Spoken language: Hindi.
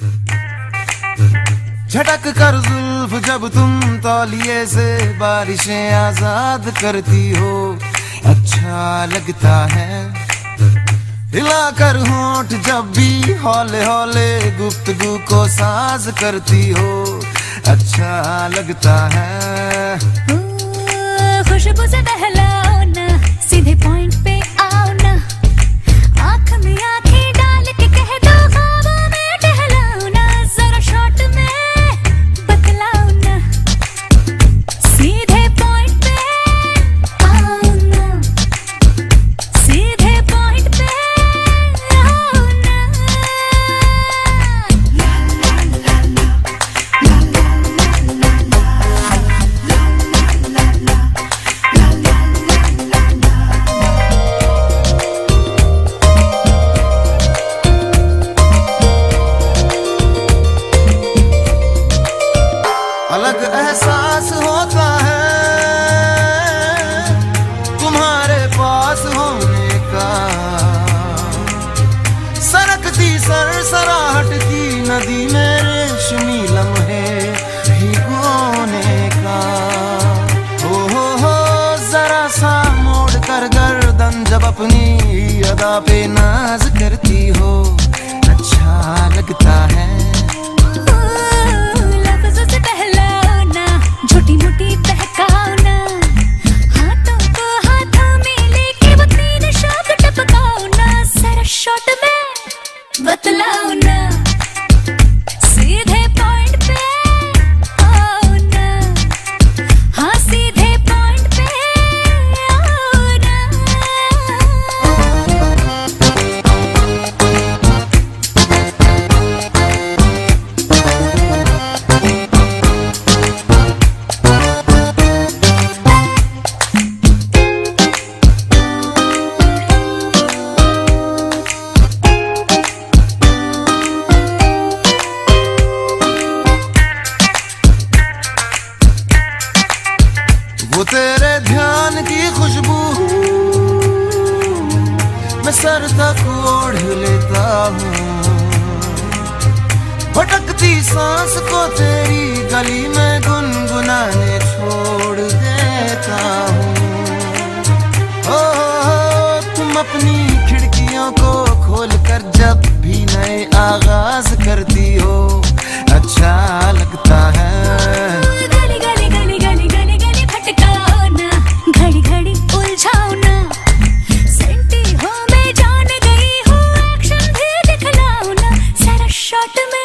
झटक कर जुल्फ जब तुम तौलिए से बारिशें आजाद करती हो, अच्छा लगता है। हिला कर होंठ जब भी हौले हौले गुफ्तगू को साज करती हो, अच्छा लगता है। खुशबू से बहलाओ ना, सीधे पॉइंट पे आओ ना, आँख में आँखें डाल के कह दो ख्वाबों में टहलाओ ना, जरा शॉर्ट में बतलाओ ना, सीधे पॉइंट पे आओ ना, सीधे पॉइंट पे आओ ना। अलग एहसास होता है तुम्हारे पास होने का, सरकती सरसराहट की नदी में रेशमी लम्हे भिगोने का। हो जरा सा मोड़ कर गर्दन जब अपनी अदा पे नाज करती हो, अच्छा लगता है। छोटी मोटी बहकाओ ना, हाथों को हाथों में लेके वो तीन शब्द टपकाओ ना, जरा शॉर्ट में बतलाओ ना, सीधे पॉइंट पे आओ ना, हाँ सीधे पॉइंट पे आओ ना। वो तेरे ध्यान की खुशबू मैं सर तक ओढ़ लेता हूँ, भटकती सांस को तेरी गली में गुनगुनाने छोड़ देता हूँ। तुम अपनी खिड़कियों को खोल कर जब भी नए आगाज करती हो, अच्छा लगता है। घड़ी घड़ी उलझाओ ना, सेंटी हो मैं जान गई हूँ, एक्शन भी दिखलाओ ना, जरा शॉर्ट में